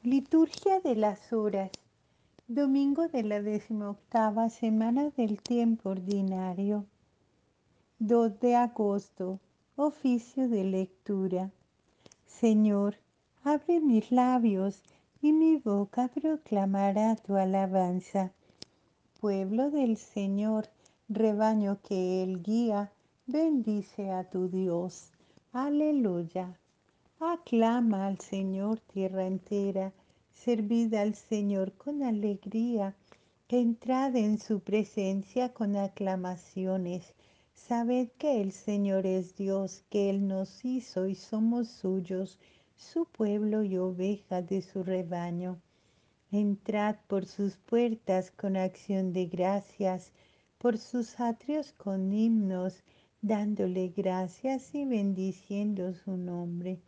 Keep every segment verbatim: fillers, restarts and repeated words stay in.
Liturgia de las Horas, domingo de la decimoctava semana del tiempo ordinario, dos de agosto, oficio de lectura. Señor, abre mis labios y mi boca proclamará tu alabanza. Pueblo del Señor, rebaño que Él guía, bendice a tu Dios. Aleluya. Aclama al Señor tierra entera, servid al Señor con alegría, entrad en su presencia con aclamaciones. Sabed que el Señor es Dios, que Él nos hizo y somos suyos, su pueblo y oveja de su rebaño. Entrad por sus puertas con acción de gracias, por sus atrios con himnos, dándole gracias y bendiciendo su nombre.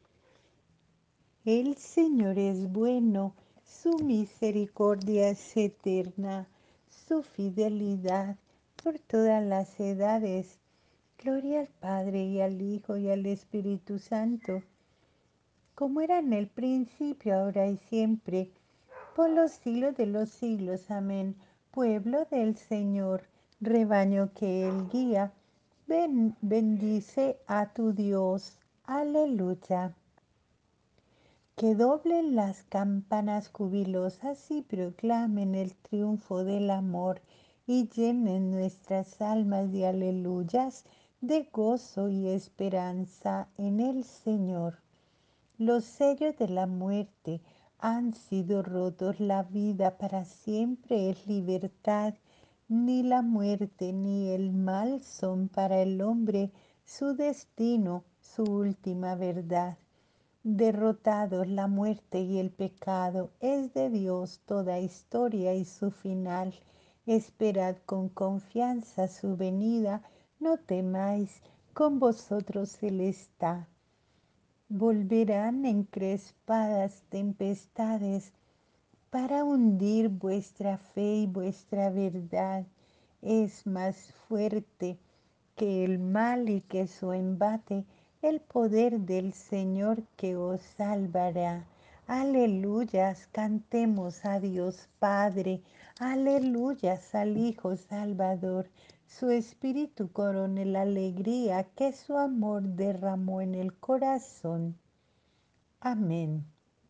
El Señor es bueno, su misericordia es eterna, su fidelidad por todas las edades. Gloria al Padre y al Hijo y al Espíritu Santo, como era en el principio, ahora y siempre, por los siglos de los siglos. Amén. Pueblo del Señor, rebaño que Él guía, ben, bendice a tu Dios. Aleluya. Que doblen las campanas jubilosas y proclamen el triunfo del amor y llenen nuestras almas de aleluyas, de gozo y esperanza en el Señor. Los sellos de la muerte han sido rotos, la vida para siempre es libertad. Ni la muerte ni el mal son para el hombre su destino, su última verdad. Derrotados la muerte y el pecado, es de Dios toda historia y su final. Esperad con confianza su venida, no temáis, con vosotros Él está. Volverán encrespadas tempestades para hundir vuestra fe y vuestra verdad. Es más fuerte que el mal y que su embate, el poder del Señor que os salvará. Aleluyas, cantemos a Dios Padre, aleluyas al Hijo Salvador. Su espíritu corone la alegría que su amor derramó en el corazón. Amén.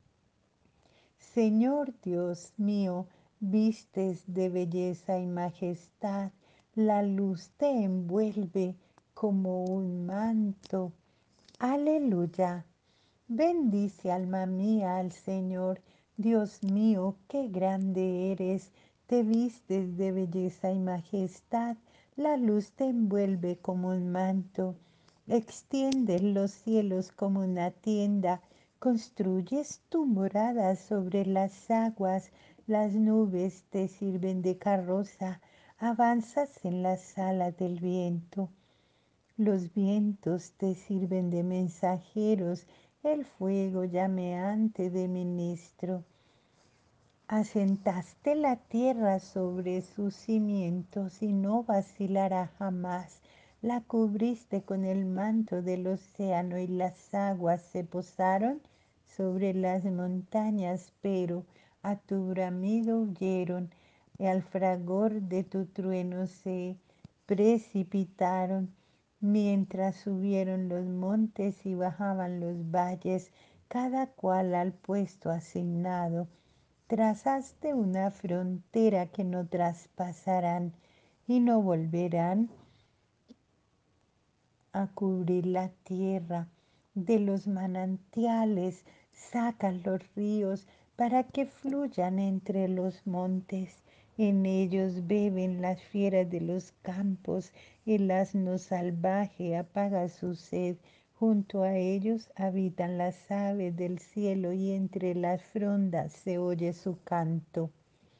Señor Dios mío, vistes de belleza y majestad, la luz te envuelve como un manto. Aleluya. Bendice alma mía al Señor, Dios mío, qué grande eres, te vistes de belleza y majestad, la luz te envuelve como un manto, extiendes los cielos como una tienda, construyes tu morada sobre las aguas, las nubes te sirven de carroza, avanzas en las alas del viento. Los vientos te sirven de mensajeros, el fuego llameante de ministro. Asentaste la tierra sobre sus cimientos y no vacilará jamás. La cubriste con el manto del océano y las aguas se posaron sobre las montañas, pero a tu bramido huyeron y al fragor de tu trueno se precipitaron. Mientras subieron los montes y bajaban los valles, cada cual al puesto asignado. Trazaste una frontera que no traspasarán y no volverán a cubrir la tierra. De los manantiales sacan los ríos para que fluyan entre los montes. En ellos beben las fieras de los campos, el asno salvaje apaga su sed. Junto a ellos habitan las aves del cielo y entre las frondas se oye su canto.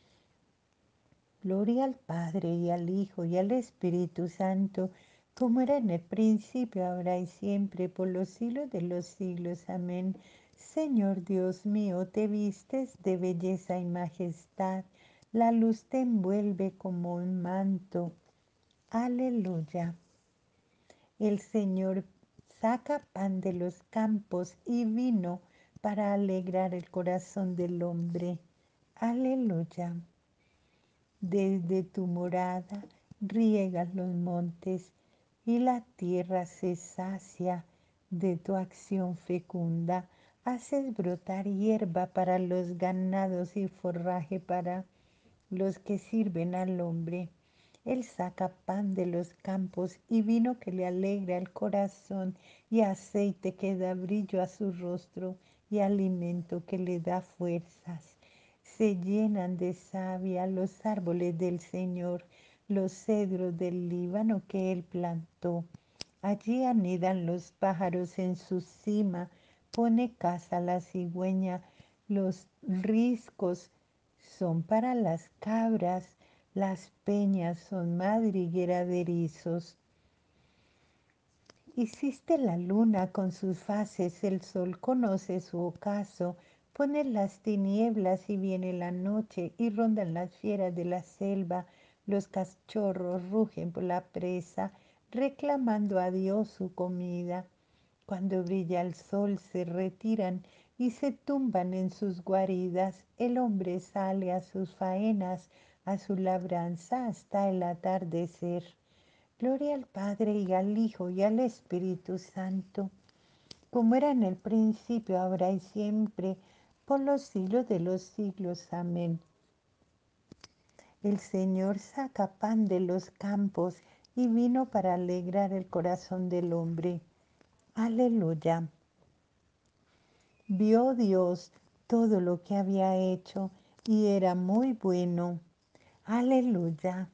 Gloria al Padre y al Hijo y al Espíritu Santo, como era en el principio, ahora y siempre, por los siglos de los siglos. Amén. Señor Dios mío, te vistes de belleza y majestad, la luz te envuelve como un manto. Aleluya. El Señor saca pan de los campos y vino para alegrar el corazón del hombre. Aleluya. Desde tu morada riegas los montes y la tierra se sacia de tu acción fecunda. Haces brotar hierba para los ganados y forraje para los que sirven al hombre. Él saca pan de los campos y vino que le alegra el corazón y aceite que da brillo a su rostro y alimento que le da fuerzas. Se llenan de savia los árboles del Señor, los cedros del Líbano que él plantó. Allí anidan los pájaros en su cima, pone casa la cigüeña, los riscos son para las cabras, las peñas son madriguera de erizos. Hiciste la luna con sus fases, el sol conoce su ocaso, pone las tinieblas y viene la noche y rondan las fieras de la selva, los cachorros rugen por la presa, reclamando a Dios su comida. Cuando brilla el sol se retiran y se tumban en sus guaridas, el hombre sale a sus faenas, a su labranza hasta el atardecer. Gloria al Padre y al Hijo y al Espíritu Santo, como era en el principio, ahora y siempre, por los siglos de los siglos. Amén. El Señor saca pan de los campos y vino para alegrar el corazón del hombre. Aleluya. Vio Dios todo lo que había hecho y era muy bueno. Aleluya.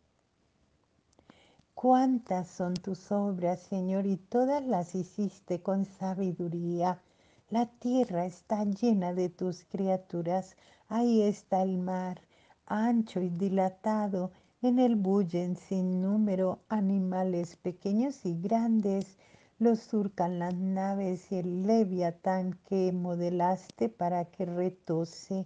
Cuántas son tus obras, Señor, y todas las hiciste con sabiduría. La tierra está llena de tus criaturas. Ahí está el mar, ancho y dilatado. En él bullen sin número animales pequeños y grandes. Los surcan las naves y el leviatán que modelaste para que retose.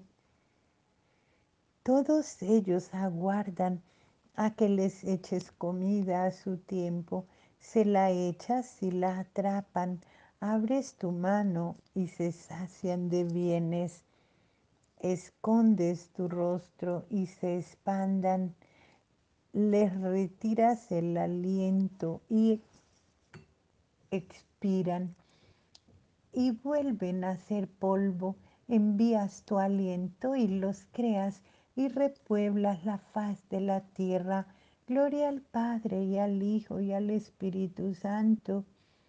Todos ellos aguardan a que les eches comida a su tiempo. Se la echas y la atrapan. Abres tu mano y se sacian de bienes. Escondes tu rostro y se expandan. Les retiras el aliento y expiran. Y vuelven a ser polvo. Envías tu aliento y los creas y repueblas la faz de la tierra. Gloria al Padre y al Hijo y al Espíritu Santo.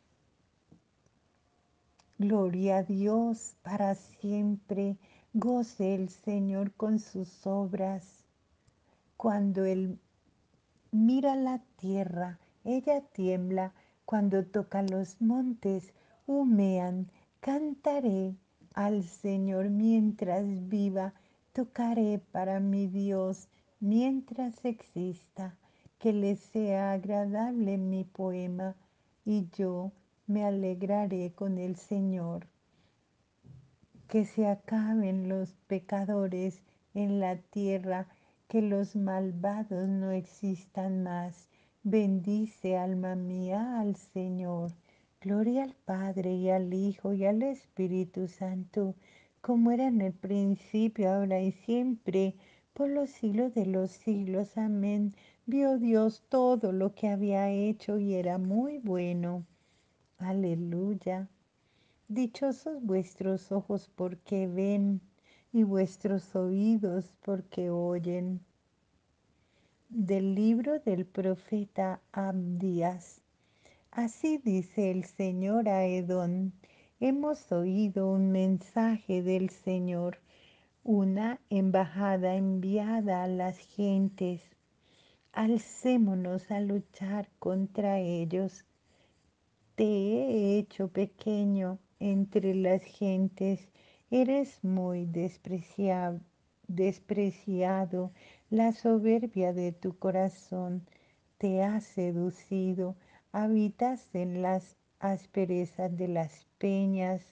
Gloria a Dios para siempre. Goce el Señor con sus obras. Cuando Él mira la tierra, ella tiembla. Cuando toca los montes, humean. Cantaré al Señor mientras viva. Tocaré para mi Dios mientras exista. Que le sea agradable mi poema y yo me alegraré con el Señor. Que se acaben los pecadores en la tierra, que los malvados no existan más. Bendice, alma mía, al Señor. Gloria al Padre y al Hijo y al Espíritu Santo, como era en el principio, ahora y siempre, por los siglos de los siglos. Amén. Vio Dios todo lo que había hecho y era muy bueno. Aleluya. Dichosos vuestros ojos porque ven y vuestros oídos porque oyen. Del libro del profeta Abdías. Así dice el Señor a Edom: hemos oído un mensaje del Señor, una embajada enviada a las gentes. Alcémonos a luchar contra ellos. Te he hecho pequeño entre las gentes, eres muy despreciado, despreciado, la soberbia de tu corazón te ha seducido, habitas en las asperezas de las peñas,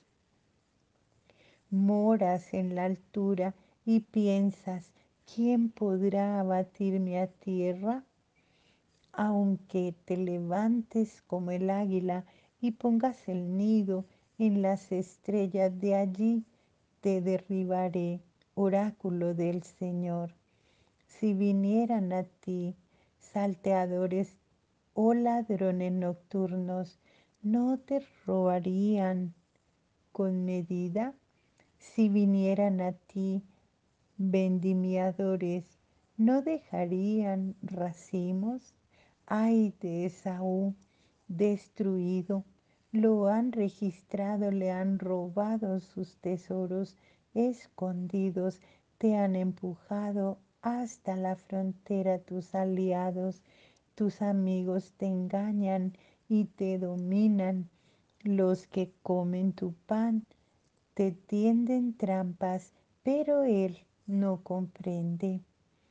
moras en la altura y piensas, ¿quién podrá abatirme a tierra? Aunque te levantes como el águila y pongas el nido en las estrellas de allí te derribaré, oráculo del Señor. Si vinieran a ti salteadores o ladrones nocturnos, ¿no te robarían con medida? Si vinieran a ti vendimiadores, ¿no dejarían racimos? Ay de Esaú, destruido, lo han registrado, le han robado sus tesoros escondidos, te han empujado hasta la frontera tus aliados, tus amigos te engañan y te dominan, los que comen tu pan te tienden trampas, pero él no comprende.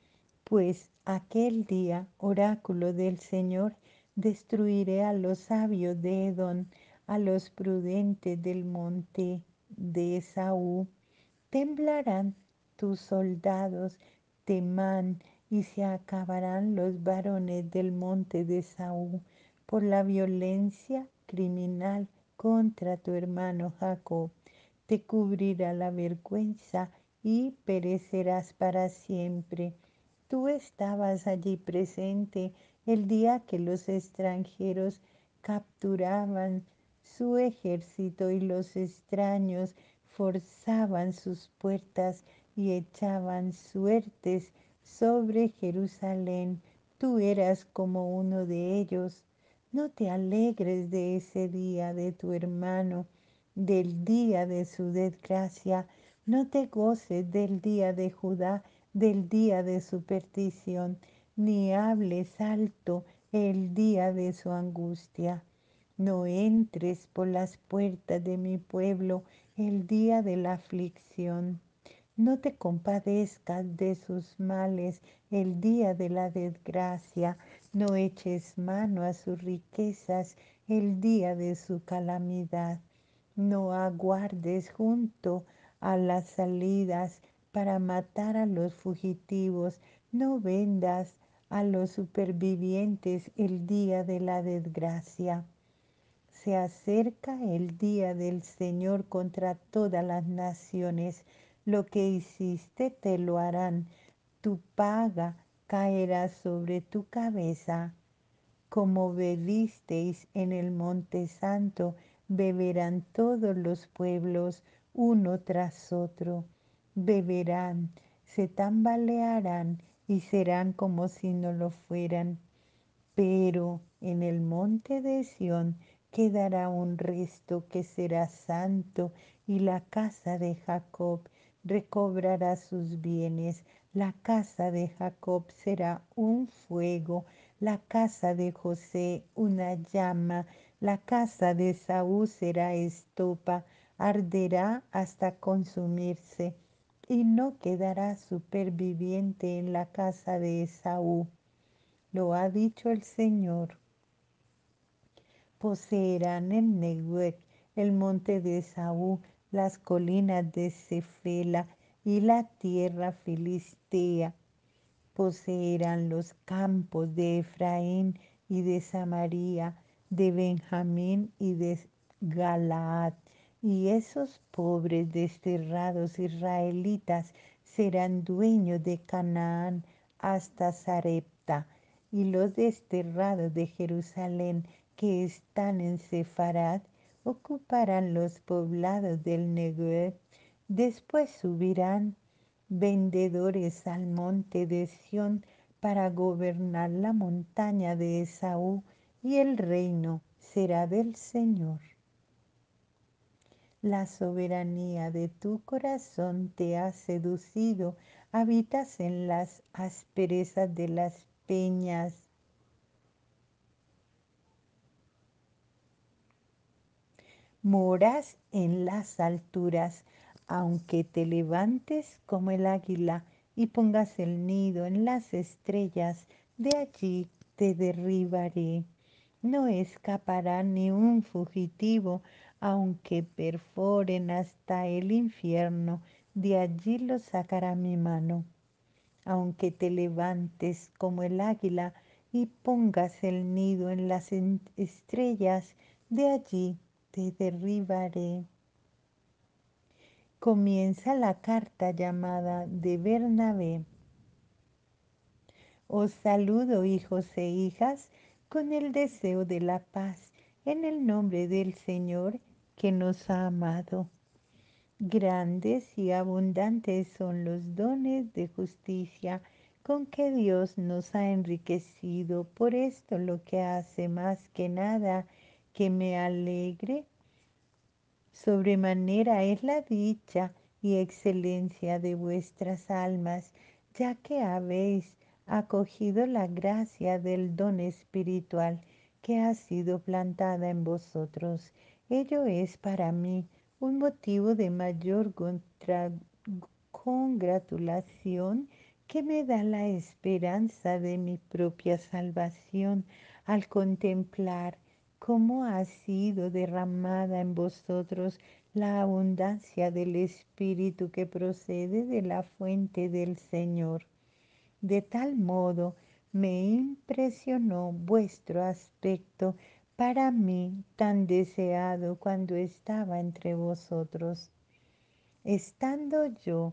Pues aquel día, oráculo del Señor, destruiré a los sabios de Edom, a los prudentes del monte de Esaú. Temblarán tus soldados, temán, y se acabarán los varones del monte de Esaú por la violencia criminal contra tu hermano Jacob. Te cubrirá la vergüenza y perecerás para siempre. Tú estabas allí presente el día que los extranjeros capturaban su ejército y los extraños forzaban sus puertas y echaban suertes sobre Jerusalén. Tú eras como uno de ellos. No te alegres de ese día de tu hermano, del día de su desgracia. No te goces del día de Judá, del día de su perdición, ni hables alto el día de su angustia. No entres por las puertas de mi pueblo el día de la aflicción. No te compadezcas de sus males el día de la desgracia. No eches mano a sus riquezas el día de su calamidad. No aguardes junto a las salidas para matar a los fugitivos. No vendas a los supervivientes el día de la desgracia. Se acerca el día del Señor contra todas las naciones. Lo que hiciste te lo harán. Tu paga caerá sobre tu cabeza. Como bebisteis en el monte santo, beberán todos los pueblos uno tras otro. Beberán, se tambalearán y serán como si no lo fueran. Pero en el monte de Sión quedará un resto que será santo, y la casa de Jacob recobrará sus bienes. La casa de Jacob será un fuego, la casa de José una llama, la casa de Esaú será estopa, arderá hasta consumirse, y no quedará superviviente en la casa de Esaú. Lo ha dicho el Señor. Poseerán el Neguec, el monte de Esaú, las colinas de Cefela y la tierra filistea. Poseerán los campos de Efraín y de Samaria, de Benjamín y de Galaad. Y esos pobres desterrados israelitas serán dueños de Canaán hasta Sarepta. Y los desterrados de Jerusalén que están en Sefarad ocuparán los poblados del Negev. Después subirán vendedores al monte de Sión para gobernar la montaña de Esaú, y el reino será del Señor. La soberanía de tu corazón te ha seducido, habitas en las asperezas de las peñas. Moras en las alturas, aunque te levantes como el águila y pongas el nido en las estrellas, de allí te derribaré. No escapará ni un fugitivo, aunque perforen hasta el infierno, de allí lo sacará mi mano. Aunque te levantes como el águila y pongas el nido en las estrellas, de allí te derribaré. Comienza la carta llamada de Bernabé. Os saludo, hijos e hijas, con el deseo de la paz, en el nombre del Señor que nos ha amado. Grandes y abundantes son los dones de justicia con que Dios nos ha enriquecido. Por esto lo que hace más que nada que me alegre sobremanera es la dicha y excelencia de vuestras almas, ya que habéis acogido la gracia del don espiritual que ha sido plantada en vosotros. Ello es para mí un motivo de mayor contra- congratulación que me da la esperanza de mi propia salvación al contemplar cómo ha sido derramada en vosotros la abundancia del Espíritu que procede de la fuente del Señor. De tal modo me impresionó vuestro aspecto, para mí tan deseado cuando estaba entre vosotros. Estando yo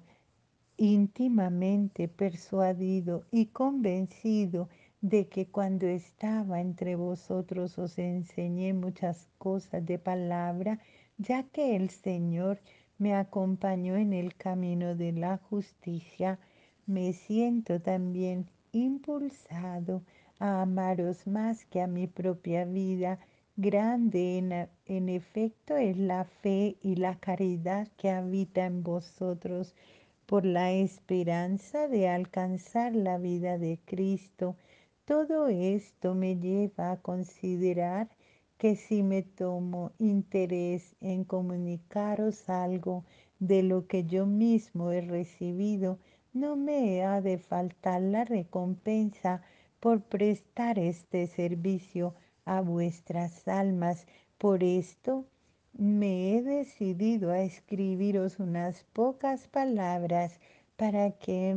íntimamente persuadido y convencido de que cuando estaba entre vosotros os enseñé muchas cosas de palabra, ya que el Señor me acompañó en el camino de la justicia, me siento también impulsado a amaros más que a mi propia vida. Grande en, en efecto es la fe y la caridad que habita en vosotros por la esperanza de alcanzar la vida de Cristo. Todo esto me lleva a considerar que si me tomo interés en comunicaros algo de lo que yo mismo he recibido, no me ha de faltar la recompensa por prestar este servicio a vuestras almas. Por esto me he decidido a escribiros unas pocas palabras para que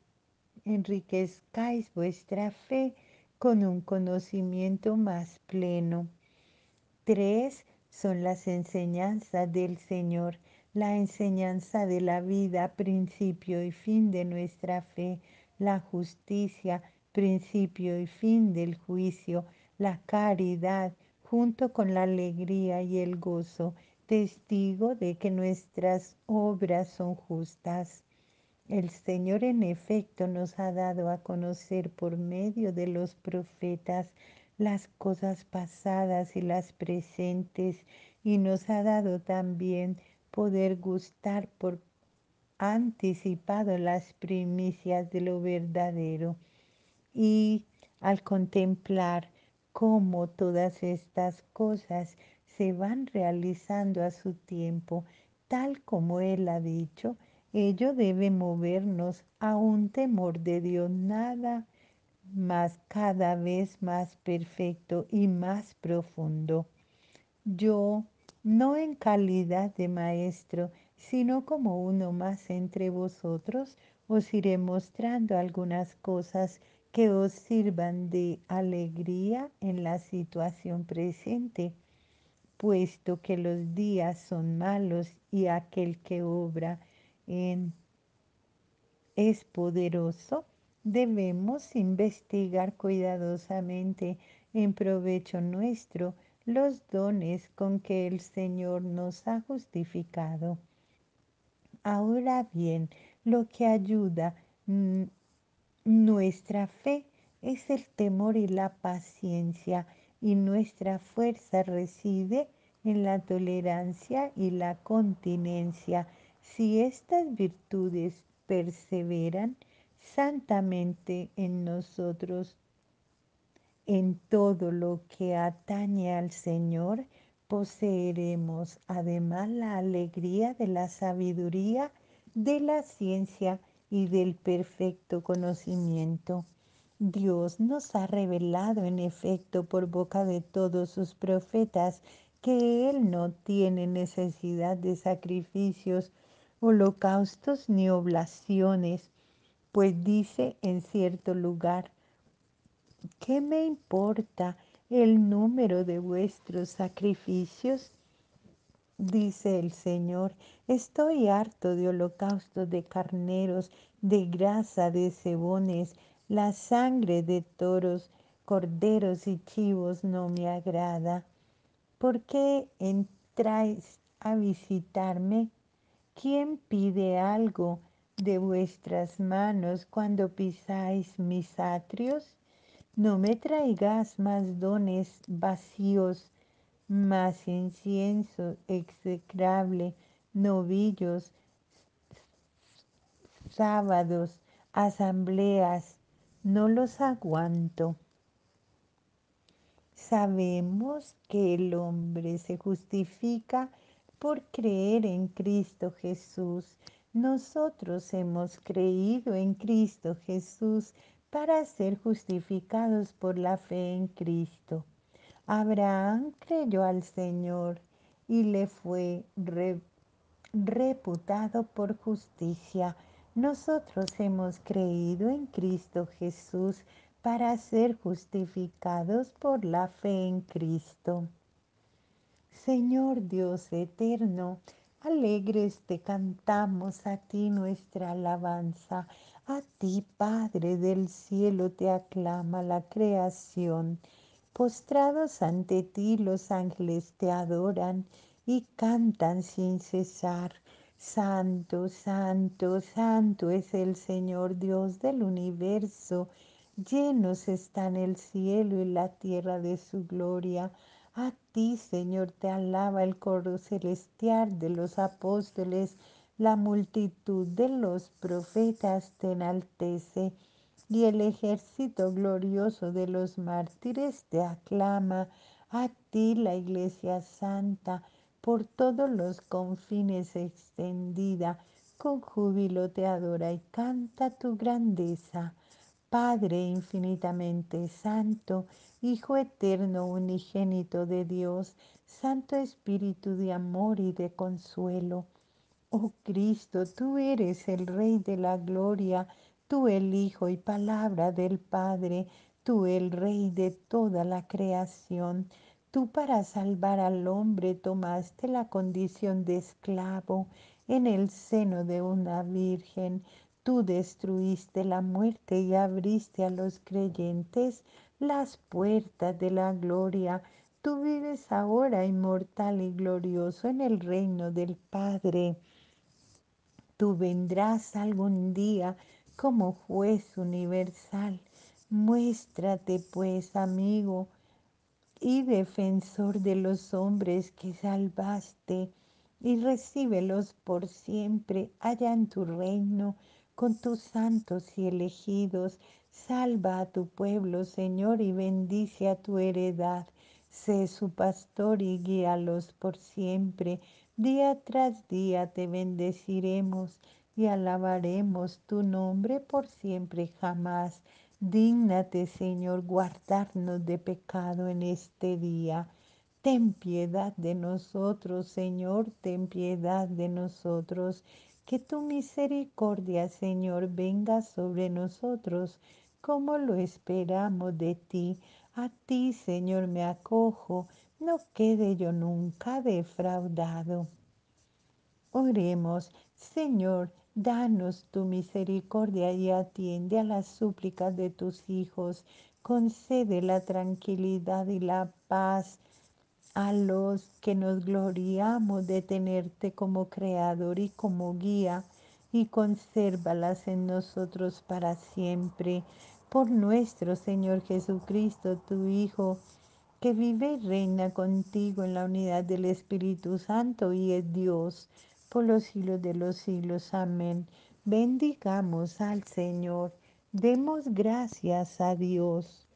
enriquezcáis vuestra fe con un conocimiento más pleno. Tres son las enseñanzas del Señor: la enseñanza de la vida, principio y fin de nuestra fe; la justicia, principio y fin del juicio; la caridad, junto con la alegría y el gozo, testigo de que nuestras obras son justas. El Señor en efecto nos ha dado a conocer por medio de los profetas las cosas pasadas y las presentes, y nos ha dado también poder gustar por anticipado las primicias de lo verdadero. Y al contemplar cómo todas estas cosas se van realizando a su tiempo, tal como Él ha dicho, ello debe movernos a un temor de Dios nada más, cada vez más perfecto y más profundo. Yo, no en calidad de maestro, sino como uno más entre vosotros, os iré mostrando algunas cosas que os sirvan de alegría en la situación presente, puesto que los días son malos y aquel que obra en es poderoso. Debemos investigar cuidadosamente en provecho nuestro los dones con que el Señor nos ha justificado. Ahora bien, lo que ayuda mm, nuestra fe es el temor y la paciencia, y nuestra fuerza reside en la tolerancia y la continencia. Si estas virtudes perseveran santamente en nosotros, en todo lo que atañe al Señor, poseeremos además la alegría de la sabiduría, de la ciencia y del perfecto conocimiento. Dios nos ha revelado en efecto por boca de todos sus profetas que Él no tiene necesidad de sacrificios, holocaustos ni oblaciones, pues dice en cierto lugar: ¿qué me importa el número de vuestros sacrificios? dice el Señor, estoy harto de holocaustos de carneros, de grasa de cebones, la sangre de toros, corderos y chivos no me agrada. ¿Por qué entráis a visitarme? ¿Quién pide algo de vuestras manos cuando pisáis mis atrios? No me traigas más dones vacíos, más incienso execrable, novillos, sábados, asambleas, no los aguanto. Sabemos que el hombre se justifica por creer en Cristo Jesús. Nosotros hemos creído en Cristo Jesús para ser justificados por la fe en Cristo. Abraham creyó al Señor y le fue re- reputado por justicia. Nosotros hemos creído en Cristo Jesús para ser justificados por la fe en Cristo. Señor Dios eterno, alegres te cantamos a ti nuestra alabanza. A ti, Padre del cielo, te aclama la creación. Postrados ante ti los ángeles te adoran y cantan sin cesar. Santo, santo, santo es el Señor Dios del universo. Llenos están el cielo y la tierra de su gloria. A ti, Señor, te alaba el coro celestial de los apóstoles, la multitud de los profetas te enaltece, y el ejército glorioso de los mártires te aclama. A ti, la Iglesia Santa, por todos los confines extendida, con júbilo te adora y canta tu grandeza. Padre infinitamente santo, Hijo eterno unigénito de Dios, Santo Espíritu de amor y de consuelo. Oh Cristo, tú eres el Rey de la gloria, tú el Hijo y palabra del Padre, tú el Rey de toda la creación. Tú para salvar al hombre tomaste la condición de esclavo en el seno de una virgen. Tú destruiste la muerte y abriste a los creyentes las puertas de la gloria. Tú vives ahora inmortal y glorioso en el reino del Padre. Tú vendrás algún día como juez universal. Muéstrate pues, amigo, y defensor de los hombres que salvaste, y recíbelos por siempre allá en tu reino con tus santos y elegidos. Salva a tu pueblo, Señor, y bendice a tu heredad. Sé su pastor y guíalos por siempre. Día tras día te bendeciremos y alabaremos tu nombre por siempre jamás. Dígnate, Señor, guardarnos de pecado en este día. Ten piedad de nosotros, Señor, ten piedad de nosotros. Que tu misericordia, Señor, venga sobre nosotros, como lo esperamos de ti. A ti, Señor, me acojo, no quede yo nunca defraudado. Oremos, Señor, danos tu misericordia y atiende a las súplicas de tus hijos. Concede la tranquilidad y la paz a los que nos gloriamos de tenerte como creador y como guía, y consérvalas en nosotros para siempre. Por nuestro Señor Jesucristo, tu Hijo, que vive y reina contigo en la unidad del Espíritu Santo y es Dios por los siglos de los siglos. Amén. Bendigamos al Señor. Demos gracias a Dios.